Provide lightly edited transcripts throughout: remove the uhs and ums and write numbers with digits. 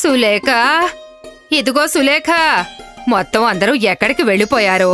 సులేఖ, ఇదిగో సులేఖ, మొత్తం అందరూ ఎక్కడికి వెళ్ళిపోయారు?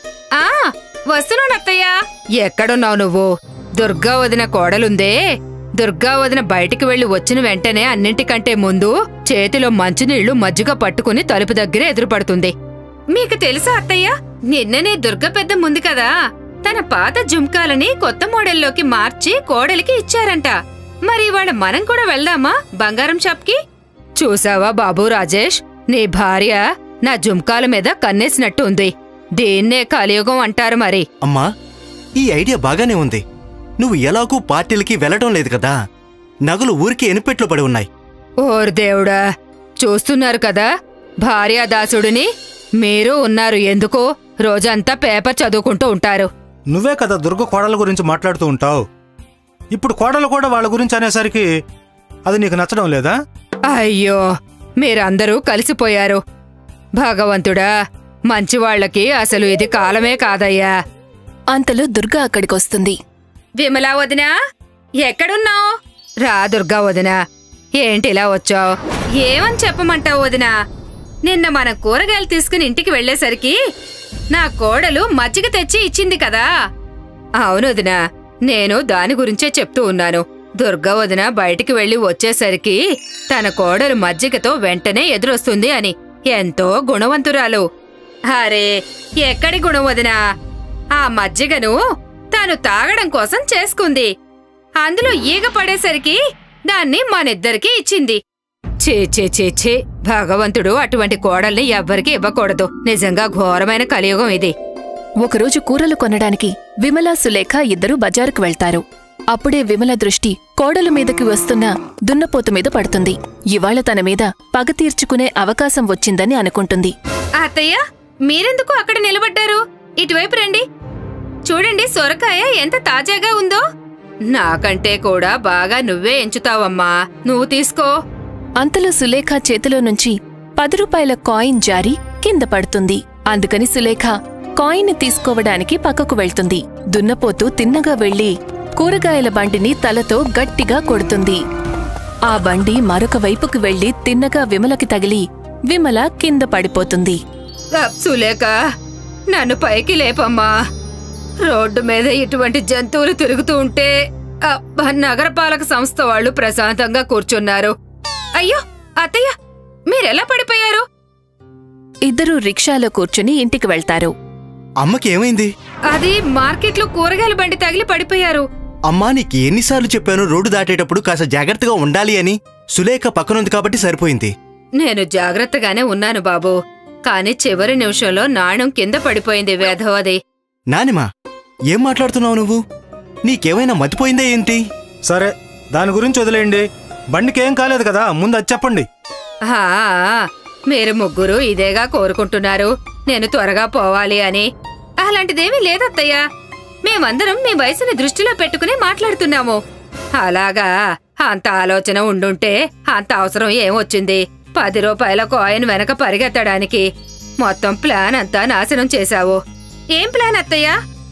ఆ వస్తున్నాను అత్తయ్య. ఎక్కడున్నావు నువ్వు? దుర్గా వదిన కోడలుందే, దుర్గా వదిన బయటికి వెళ్లి వచ్చిన వెంటనే అన్నింటికంటే ముందు చేతిలో మంచినీళ్లు మజ్జిగ పట్టుకుని తలుపు దగ్గర ఎదురుపడుతుంది. మీకు తెలుసా అత్తయ్య, నిన్ననే దుర్గ పెద్ద ముందు కదా, తన పాత జుంకాలని కొత్త మోడల్లోకి మార్చి కోడలికి ఇచ్చారంట. మరి ఇవాళ మనం కూడా వెళ్దామా బంగారం షాప్కి? చూసావా బాబూ రాజేష్, నీ భార్య నా జుంకాల మీద కన్నేసినట్టు ఉంది. దీన్నే కలియుగం అంటారు మరి. అమ్మా, ఈ ఐడియా బాగానే ఉంది. నువ్వు ఎలాగూ పార్టీలకి వెళ్లడం లేదు కదా, నగలు ఊరికి ఎనిపెట్లు పడి ఉన్నాయి. ఓర్ దేవుడా, చూస్తున్నారు కదా భార్యాదాసుడిని. మీరు ఉన్నారు ఎందుకు? రోజంతా పేపర్ చదువుకుంటూ ఉంటారు. నువ్వే కదా దుర్గ కోడల గురించి మాట్లాడుతూ ఉంటావు. ఇప్పుడు కోడలు కూడా వాళ్ళ గురించి అనేసరికి అది నీకు నచ్చడం లేదా? అయ్యో, మీరందరూ కలిసిపోయారు. భగవంతుడా, మంచివాళ్లకి అసలు ఇది కాలమే కాదయ్యా. అంతలో దుర్గా అక్కడికొస్తుంది. విమలా వదినా, ఎక్కడున్నావు? రా దుర్గా వదినా, ఏంటిలా వచ్చావు? ఏమని చెప్పమంటావు వదినా? నిన్న మనం కూరగాయలు తీసుకుని ఇంటికి వెళ్లేసరికి నా కోడలు మజ్జిగ తెచ్చి ఇచ్చింది కదా. అవును వదినా, నేను దాని గురించే చెప్తూ ఉన్నాను. దుర్గా వదిన బయటికి వెళ్లి వచ్చేసరికి తన కోడలు మజ్జిగతో వెంటనే ఎదురొస్తుంది అని. ఎంతో గుణవంతురాలు. అరే, ఎక్కడి గుణం వదినా? ఆ మజ్జిగను తాను తాగడం కోసం చేసుకుంది. అందులో ఈగ పడేసరికి దాన్ని మనిద్దరికీ ఇచ్చింది. చే చే చే చే, భగవంతుడు అటువంటి కోడల్ని ఎవ్వరికీ ఇవ్వకూడదు. నిజంగా ఘోరమైన కలియుగం ఇది. ఒకరోజు కూరలు కొనడానికి విమల, సులేఖ ఇద్దరూ బజారుకు వెళ్తారు. అప్పుడే విమల దృష్టి కోడలు మీదకి వస్తున్న దున్నపోతు మీద పడుతుంది. ఇవాళ తన మీద పగ తీర్చుకునే అవకాశం వచ్చిందని అనుకుంటుంది. అత్తయ్య, మీరెందుకు అక్కడ నిలబడ్డారు? ఇటువైపు రండి. చూడండి, సొరకాయ ఎంత తాజాగా ఉందో. నాకంటే కూడా బాగా నువ్వే ఎంచుతావమ్మా, నువ్వు తీసుకో. అంతలో సులేఖ చేతిలో నుంచి 10 రూపాయల కాయిన్ జారి కింద పడుతుంది. అందుకని సులేఖ కాయిన్ తీసుకోవడానికి పక్కకు వెళ్తుంది. దున్నపోతు తిన్నగా వెళ్లి కూరగాయల బండిని తలతో గట్టిగా కొడుతుంది. ఆ బండి మరొక వైపుకు వెళ్లి తిన్నగా విమలకి తగిలి విమల కింద పడిపోతుంది. సులేఖ, నన్ను పైకి లేపమ్మా. రోడ్డు మీద ఇటువంటి జంతువులు తిరుగుతూ ఉంటే నగరపాలక సంస్థ వాళ్ళు ప్రశాంతంగా కూర్చున్నారు. అయ్యో అత్తయ్య, మీరెలా పడిపోయారు? ఇద్దరూ రిక్షాలో కూర్చుని ఇంటికి వెళ్తారు. అమ్మకి ఏమైంది? అది మార్కెట్లో కూరగాయల బండి తగిలి పడిపోయారు. అమ్మా, నీకు ఎన్నిసార్లు చెప్పాను రోడ్డు దాటేటప్పుడు కాస్త జాగ్రత్తగా ఉండాలి అని? సులేఖ పక్కనుంది కాబట్టి సరిపోయింది. నేను జాగ్రత్తగానే ఉన్నాను బాబూ, కాని చివరి నిమిషంలో నాణం కింద పడిపోయింది. వేధవది. నానిమా, ఏం మాట్లాడుతున్నావు నువ్వు? నీకేమైనా మతిపోయిందా ఏంటి? సరే, దాని గురించి వదిలేయండి. బండికేం కాలేదు కదా, ముందు అది చెప్పండి. మీరు ముగ్గురు ఇదేగా కోరుకుంటున్నారు, నేను త్వరగా పోవాలి అని. అలాంటిదేమీ లేదత్తయ్య. మేమందరం మీ వయసుని దృష్టిలో పెట్టుకుని మాట్లాడుతున్నాము. అలాగా? అంత ఆలోచన ఉండుంటే అంత అవసరం ఏమొచ్చింది? 10 రూపాయల కాయిన్ వెనక పరిగెత్తడానికి మొత్తం ప్లాన్ అంతా నాశనం చేశావు. ఏం ప్లాన్ అత్తయ్య?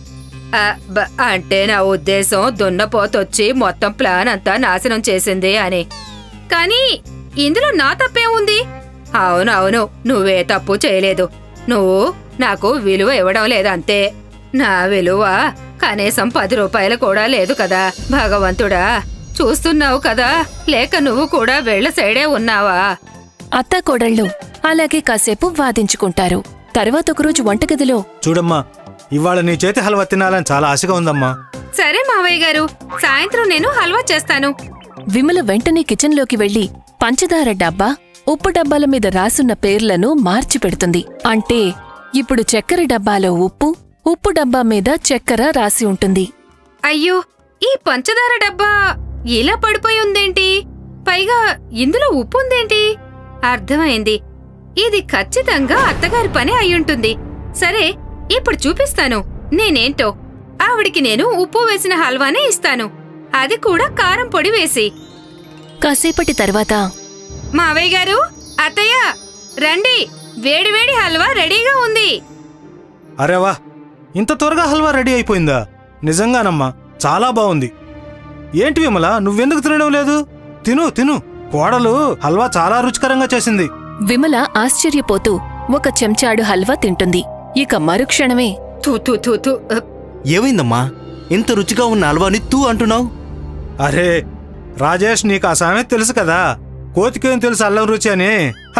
అంటే నా ఉద్దేశం దున్నపోతొచ్చి మొత్తం ప్లాన్ అంతా నాశనం చేసింది అని. కానీ ఇందులో నా తప్పే ఉంది? అవునవును, నువ్వే తప్పు చేయలేదు. నువ్వు నాకు విలువ ఇవ్వడం లేదంతే. నా విలువ కనీసం 10 రూపాయలు కూడా లేదు కదా. భగవంతుడా, చూస్తున్నావు కదా, లేక నువ్వు కూడా వెళ్ల సైడే ఉన్నావా? అత్తాకోడళ్ళు అలాగే కాసేపు వాదించుకుంటారు. తర్వాత ఒకరోజు వంటగదిలో, చూడమ్మా, ఇవాళ నీ చేతి హల్వా తినాలని చాలా ఆశగా ఉందమ్మా. సరే మావయ్య గారు, సాయంత్రం నేను హల్వా చేస్తాను. విమల వెంటనే కిచెన్లోకి వెళ్లి పంచదార డబ్బా, ఉప్పు డబ్బాల మీద రాసున్న పేర్లను మార్చి పెడుతుంది. అంటే ఇప్పుడు చక్కెర డబ్బాలో ఉప్పు, ఉప్పు డబ్బా మీద చక్కెర రాసి ఉంటుంది. అయ్యో, ఈ పంచదార డబ్బా ఇలా పడిపోయి ఉందేంటి? పైగా ఇందులో ఉప్పు ఉందేంటి? అర్థమైంది, ఇది ఖచ్చితంగా అత్తగారి పని అయ్యుంటుంది. సరే, ఇప్పుడు చూపిస్తాను నేనేంటో. ఆవిడికి నేను ఉప్పు వేసిన హల్వానే ఇస్తాను, అది కూడా కారం పొడి వేసి. కాసేపటి తర్వాత, మావయ్య గారు, అత్తయ్య రండి, వేడివేడి హల్వా రెడీగా ఉంది. అరేవా, ఇంత త్వరగా హల్వా రెడీ అయిపోయిందా? నిజంగానమ్మా, చాలా బాగుంది. ఏంటి విమల, నువ్వెందుకు తినడం లేదు? తిను తిను. కోడలు హల్వా చాలా రుచికరంగా చేసింది. విమల ఆశ్చర్యపోతూ ఒక చెంచాడు హల్వా తింటుంది. ఇక మరుక్షణమే తూ తూ తూ తూ. ఏమైందమ్మా? ఇంత రుచిగా ఉన్న హల్వాని తూ అంటున్నావు? అరే రాజేష్, నీకు ఆ సామెత తెలుసు కదా, కోతికేం తెలుసు అల్లం రుచి అని.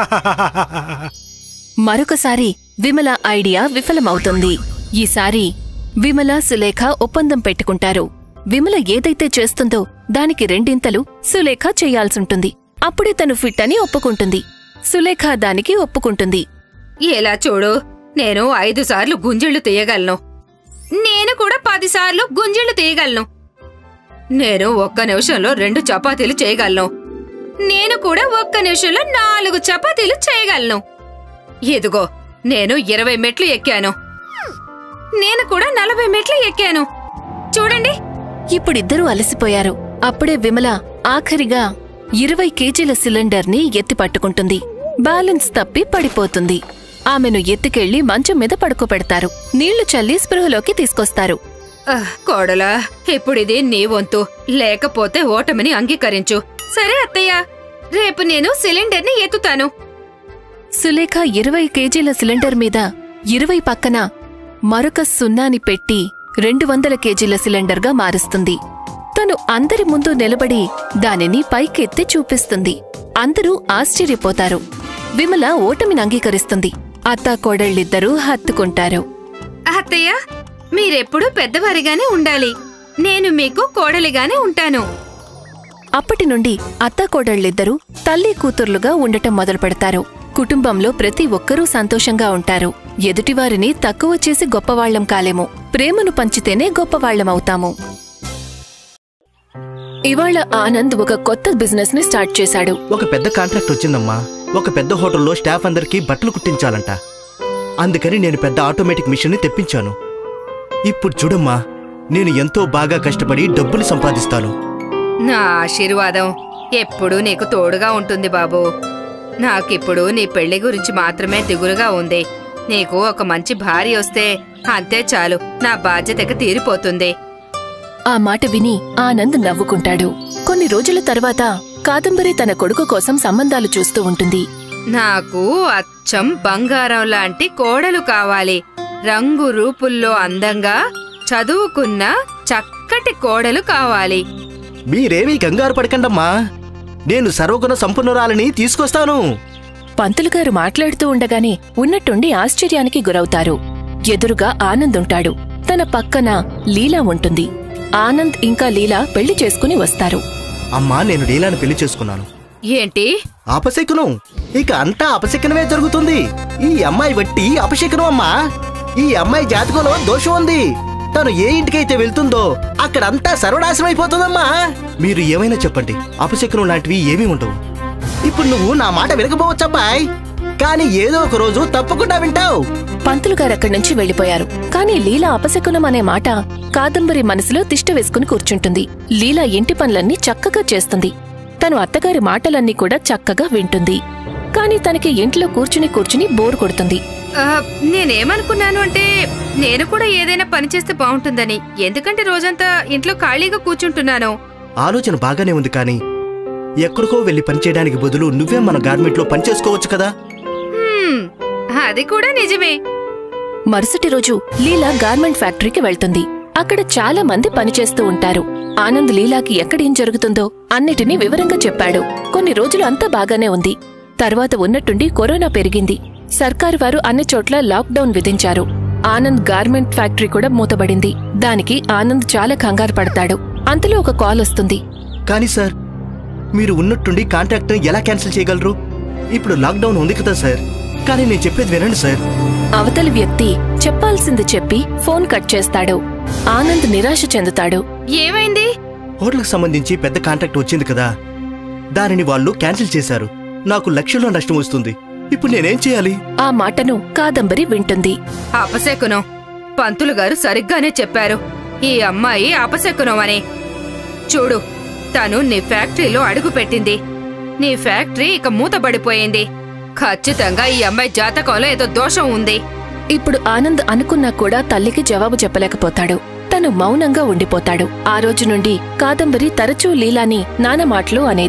మరొకసారి విమల ఐడియా విఫలమవుతుంది. ఈసారి విమల సులేఖ ఒప్పందం పెట్టుకుంటారు. విమల ఏదైతే చేస్తుందో దానికి రెండింతలు సులేఖ చేయాల్సుంటుంది. అప్పుడే తను ఫిట్ అని ఒప్పుకుంటుంది. సులేఖ దానికి ఒప్పుకుంటుంది. ఎలా చూడు, నేను 5 సార్లు గుంజిళ్లు తీయగలను. నేను కూడా 10 సార్లు గుంజిళ్లు తీయగలను. నేను 1 నిమిషంలో 2 చపాతీలు చేయగలను. నేను కూడా 1 నిమిషంలో 4 చపాతీలు చేయగలను. ఇదిగో, నేను 20 మెట్లు ఎక్కాను. నేను కూడా 40 మెట్లు ఎక్కాను. చూడండి. ఇప్పుడిద్దరూ అలసిపోయారు. అప్పుడే విమల ఆఖరిగా 20 కేజీల సిలిండర్ని ఎత్తిపట్టుకుంటుంది. బ్యాలెన్స్ తప్పి పడిపోతుంది. ఆమెను ఎత్తుకెళ్లి మంచం మీద పడుకోబెడతారు. నీళ్లు చల్లి స్పృహలోకి తీసుకొస్తారు. కోడలా, ఇప్పుడిది నీ వంతు. లేకపోతే ఓటమిని అంగీకరించు. సరే అత్తయ్య, రేపు నేను సిలిండర్ని ఎత్తుతాను. సులేఖ 20 కేజీల సిలిండర్ మీద 20 పక్కన మరొక సున్నాని పెట్టి 200 కేజీల సిలిండర్గా మారుస్తుంది. తను అందరి ముందు నిలబడి దానిని పైకెత్తి చూపిస్తుంది. అందరూ ఆశ్చర్యపోతారు. విమల ఓటమిని అంగీకరిస్తుంది. అత్తాకోడళ్ళిద్దరూ హత్తుకుంటారు. అత్తయ్య, మీరెప్పుడూ పెద్దవారిగానే ఉండాలి. నేను మీకు కోడలిగానే ఉంటాను. అప్పటినుండి అత్తాకోడళ్ళిద్దరూ తల్లి కూతుర్లుగా ఉండటం మొదలుపెడతారు. కుటుంబంలో ప్రతి ఒక్కరూ సంతోషంగా ఉంటారు. ఎదుటివారిని తక్కువ చేసి గొప్పవాళ్లం కాలేము. ప్రేమను పంచితేనే గొప్పవాళ్లమవుతాము. ఇవాళ ఆనంద్ ఒక కొత్త బిజినెస్ ని స్టార్ట్ చేశాడు. ఒక పెద్ద కాంట్రాక్ట్ వచ్చిందమ్మా. ఒక పెద్ద హోటల్లో స్టాఫ్ అందరికీ బట్టలు కుట్టించాలంట. అందుకని నేను పెద్ద ఆటోమేటిక్ మిషన్ ని తెప్పించాను. ఇప్పుడు చూడమ్మా, నేను ఎంతో బాగా కష్టపడి డబ్బులు సంపాదిస్తాను. నా ఆశీర్వాదం ఎప్పుడూ నీకు తోడుగా ఉంటుంది బాబూ. నాకిప్పుడు నీ పెళ్లి గురించి మాత్రమే దిగులుగా ఉంది. నీకు ఒక మంచి భార్య వస్తే అంతే చాలు, నా బాధ్యతకు తీరిపోతుంది. ఆ మాట విని ఆనంద్ నవ్వుకుంటాడు. కొన్ని రోజుల తర్వాత కాదంబరి తన కొడుకు కోసం సంబంధాలు చూస్తూ ఉంటుంది. నాకు అచ్చం బంగారం లాంటి కోడలు కావాలి. రంగు రూపుల్లో అందంగా చదువుకున్న చక్కటి కోడలు కావాలి. మీరేమీ కంగారు పడకండమ్మా, నేను సర్వగుణ సంపన్నురాలని తీసుకొస్తాను. పంతులుగారు మాట్లాడుతూ ఉండగానే ఉన్నట్టుండి ఆశ్చర్యానికి గురవుతారు. ఎదురుగా ఆనంద్ ఉంటాడు. తన పక్కన లీలా ఉంటుంది. ఆనంద్ ఇంకా లీలా పెళ్లి చేసుకుని వస్తారు. అమ్మా, నేను లీలాను పెళ్లి చేసుకున్నాను. ఏంటి? అపశకునం. ఇక అంతా అపశకునమే జరుగుతుంది. ఈ అమ్మాయి వట్టి అపశకునం అమ్మా. ఈ అమ్మాయి జాతకంలో దోషం ఉంది. తను ఏ ఇంటికైతే వెళ్తుందో అక్కడంతా సర్వనాశనం అయిపోతుందమ్మా. మీరు ఏమైనా చెప్పండి, అపశకునం లాంటివి ఏమీ ఉండవు. ఇప్పుడు నువ్వు నా మాట వినకపోవచ్చబ్బాయ్, కానీ ఏదో ఒక రోజు తప్పకుండా వింటావు. పంతులుగారక్కడి నుంచి వెళ్లిపోయారు. కాని లీలా అపశకునం అనే మాట కాదంబరి మనసులో తిష్ట వేసుకుని కూర్చుంటుంది. లీలా ఇంటి పనులన్నీ చక్కగా చేస్తుంది. తను అత్తగారి మాటలన్నీ కూడా చక్కగా వింటుంది. కాని తనకి ఇంట్లో కూర్చుని కూర్చుని బోర్ కొడుతుంది. నేనేమనుకున్నాను అంటే, నేను కూడా ఏదైనా పని చేస్తే బాగుంటుందని. ఎందుకంటే రోజంతా ఇంట్లో ఖాళీగా కూర్చుంటున్నాను. ఆలోచన బాగానే ఉంది, కానీ ఎక్కడికో వెళ్లి పనిచేయడానికి బదులు నువ్వే మన గార్మెంట్ లో పనిచేసుకోవచ్చు కదా. అది కూడా నిజమే. మరుసటి రోజు లీలా గార్మెంట్ ఫ్యాక్టరీకి వెళ్తుంది. అక్కడ చాలా మంది పనిచేస్తూ ఉంటారు. ఆనంద్ లీలాకి ఎక్కడేం జరుగుతుందో అన్నిటినీ వివరంగా చెప్పాడు. కొన్ని రోజులు అంతా బాగానే ఉంది. తర్వాత ఉన్నట్టుండి కరోనా పెరిగింది. సర్కారు వారు అన్ని చోట్ల లాక్డౌన్ విధించారు. ఆనంద్ గార్మెంట్ ఫ్యాక్టరీ కూడా మూతబడింది. దానికి ఆనంద్ చాలా కంగారు పడతాడు. అంతలో ఒక కాల్ వస్తుంది. కానీ సార్, మీరు ఉన్నట్టుండి కాంట్రాక్ట్ ఎలా క్యాన్సిల్ చేయగలరు? ఇప్పుడు లాక్డౌన్ ఉంది కదా సార్. కానీ నేను చెప్పేది వినండి సార్. అవతలి వ్యక్తి చెప్పాల్సింది చెప్పి ఫోన్ కట్ చేస్తాడు. ఆనంద్ నిరాశ చెందుతాడు. ఏమైంది? హోటల్కి సంబంధించి పెద్ద కాంట్రాక్ట్ వచ్చింది కదా, దానిని వాళ్ళు క్యాన్సిల్ చేశారు. నాకు లక్షల్లో నష్టం వస్తుంది. ఇప్పుడు నేనేం చేయాలి? ఆ మాటను కాదంబరి వింటుంది. అపశకునం. పంతులు గారు సరిగ్గానే చెప్పారు. ఈ అమ్మాయి అపశకునం అని. చూడు, తను నీ ఫ్యాక్టరీలో అడుగు పెట్టింది. నీ ఫ్యాక్టరీ ఇక మూతబడిపోయింది. ఖచ్చితంగా ఈ అమ్మాయి జాతకంలో ఏదో దోషం ఉంది. ఇప్పుడు ఆనంద్ అనుకున్నా కూడా తల్లికి జవాబు చెప్పలేకపోతాడు. తను మౌనంగా ఉండిపోతాడు. ఆ రోజు నుండి కాదంబరి తరచూ లీలాని నానా మాటలు అనేది.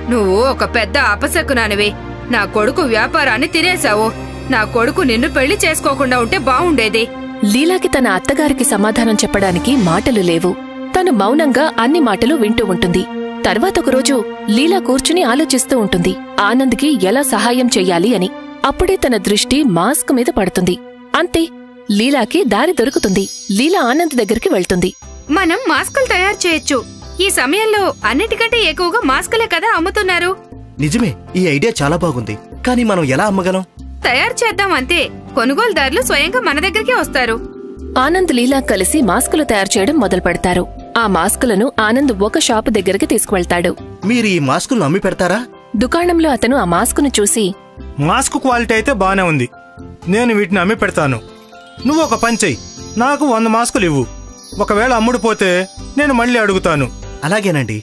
నువ్వు ఒక పెద్ద అపశకునానివి. నా కొడుకు వ్యాపారాన్ని తినేశావు. నా కొడుకు నిన్ను పెళ్లి చేసుకోకుండా ఉంటే బావుండేది. లీలాకి తన అత్తగారికి సమాధానం చెప్పడానికి మాటలు లేవు. తను మౌనంగా అన్ని మాటలు వింటూ ఉంటుంది. తర్వాతొకరోజు లీలా కూర్చుని ఆలోచిస్తూ ఉంటుంది ఆనంద్కి ఎలా సహాయం చెయ్యాలి అని. అప్పుడే తన దృష్టి మాస్క్ మీద పడుతుంది. అంతే, లీలాకి దారి దొరుకుతుంది. లీలా ఆనంద్ దగ్గరికి వెళ్తుంది. మనం మాస్కులు తయారు చేయొచ్చు. ఈ సమయంలో అన్నిటికంటే ఎక్కువగా మాస్కులే కదా అమ్ముతున్నారు. నిజమే, ఈ ఐడియా చాలా బాగుంది. కానీ మనం ఎలా అమ్మగలం? తయారు చేద్దాం అంతే. కొనుగోలుదారులు స్వయంగా మన దగ్గరికి వస్తారు. ఆనంద్ లీలా కలిసి మాస్కులు తయారు చేయడం మొదలు పెడతారు. ఆ మాస్కులను ఆనంద్ ఒక షాపు దగ్గరికి తీసుకువెళ్తాడు. మీరు ఈ మాస్కులను అమ్మి పెడతారా? దుకాణంలో అతను ఆ మాస్కును చూసి, మాస్క్ క్వాలిటీ అయితే బానే ఉంది, నేను వీటిని అమ్మి పెడతాను. నువ్వు ఒక పని చెయ్యి, నాకు 100 మాస్కులు ఇవ్వు. ఒకవేళ అమ్ముడుపోతే నేను మళ్ళీ అడుగుతాను. అలాగేనండి.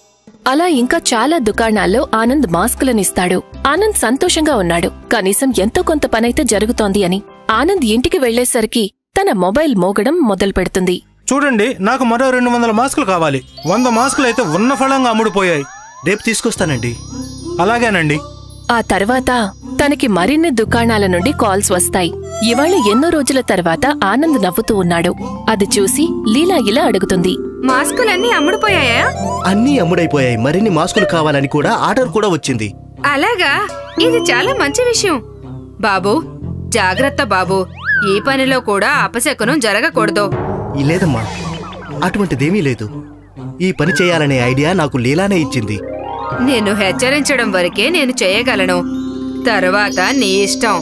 అలా ఇంకా చాలా దుకాణాల్లో ఆనంద్ మాస్కులనిస్తాడు. ఆనంద్ సంతోషంగా ఉన్నాడు. కనీసం ఎంతో కొంత పనైతే జరుగుతోంది అని. ఆనంద్ ఇంటికి వెళ్లేసరికి తన మొబైల్ మోగడం మొదలు పెడుతుంది. చూడండి, నాకు మరో 200 మాస్కులు కావాలి. 100 మాస్కులు అయితే ఉన్న ఫలంగా అమ్ముడుపోయాయి. రేపు తీసుకొస్తానండి. అలాగేనండి. ఆ తర్వాత తనకి మరిన్ని దుకాణాల నుండి కాల్స్ వస్తాయి. ఇవాళ ఎన్నో రోజుల తర్వాత ఆనంద్ నవ్వుతూ ఉన్నాడు. అది చూసి లీలా ఇలా అడుగుతుంది, మాస్కులన్నీ అమ్ముడుపోయాయా? అన్నీ అమ్ముడైపోయాయి. మరిన్ని మాస్కులు కావాలని కూడా ఆర్డర్ కూడా వచ్చింది. అలాగా? ఇది చాలా మంచి విషయం. బాబూ, జాగ్రత్త బాబూ. ఈ పనిలో కూడా అపశకునం జరగకూడదు. లేదమ్మా, అటువంటిదేమీ లేదు. ఈ పని చేయాలనే ఐడియా నాకు లీలానే ఇచ్చింది. నిన్ను హెచ్చరించడం వరకే నేను చేయగలను. తర్వాత నీ ఇష్టం.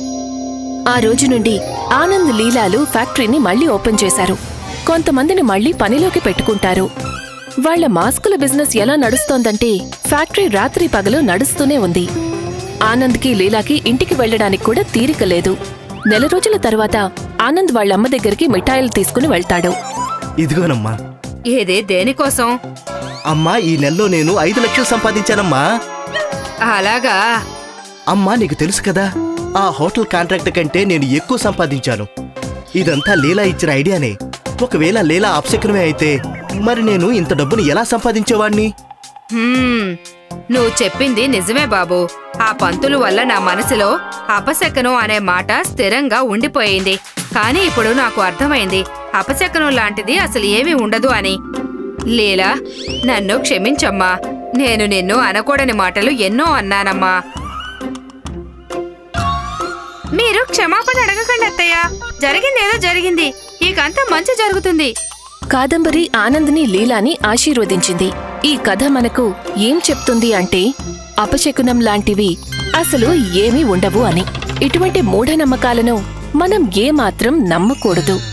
ఆ రోజు నుండి ఆనంద్ లీలాలు ఫ్యాక్టరీని మళ్లీ ఓపెన్ చేశారు. కొంతమందిని మళ్లీ పనిలోకి పెట్టుకుంటారు. వాళ్ల మాస్కుల బిజినెస్ ఎలా నడుస్తోందంటే ఫ్యాక్టరీ రాత్రి పగలు నడుస్తూనే ఉంది. ఆనంద్కి లీలాకి ఇంటికి వెళ్లడానికి కూడా తీరిక లేదు. నెల రోజుల తర్వాత ఆనంద్ వాళ్లమ్మ దగ్గరికి మిఠాయిలు తీసుకుని వెళ్తాడు. ఇదిగోనమ్మా. ఏదే దేనికోసం? అమ్మా, ఈ నెలలో నేను 5 లక్షలు సంపాదించానమ్మా. అలాగా? అమ్మా, నీకు తెలుసు కదా, ఆ హోటల్ కాంట్రాక్ట్ కంటే నేను ఎక్కువ సంపాదించాను. ఇదంతా లీలా ఇచ్చిన ఐడియానే. ఒకవేళ లీలా అపశకునమే అయితే మరి నేను ఇంత డబ్బును ఎలా సంపాదించేవాణ్ణి? నువ్వు చెప్పింది నిజమే బాబూ. ఆ పంతులు వల్ల నా మనసులో అపశకనం అనే మాట స్థిరంగా ఉండిపోయింది. కానీ ఇప్పుడు నాకు అర్థమైంది అపశకనం లాంటిది అసలు ఏమీ ఉండదు అని. లీలా, నన్ను క్షమించమ్మా. నేను నిన్ను అనకూడని మాటలు ఎన్నో అన్నానమ్మా. మీరు క్షమాపణ అడగకండి అత్తయ్య. జరిగిందేదో జరిగింది. ఇకంతా మంచి జరుగుతుంది. కాదంబరి ఆనంద్ని లీలాని ఆశీర్వదించింది. ఈ కథ మనకు ఏం చెప్తుంది అంటే అపశకునం లాంటివి అసలు ఏమీ ఉండవు అని. ఇటువంటి మూఢనమ్మకాలను మనం ఏమాత్రం నమ్మకూడదు.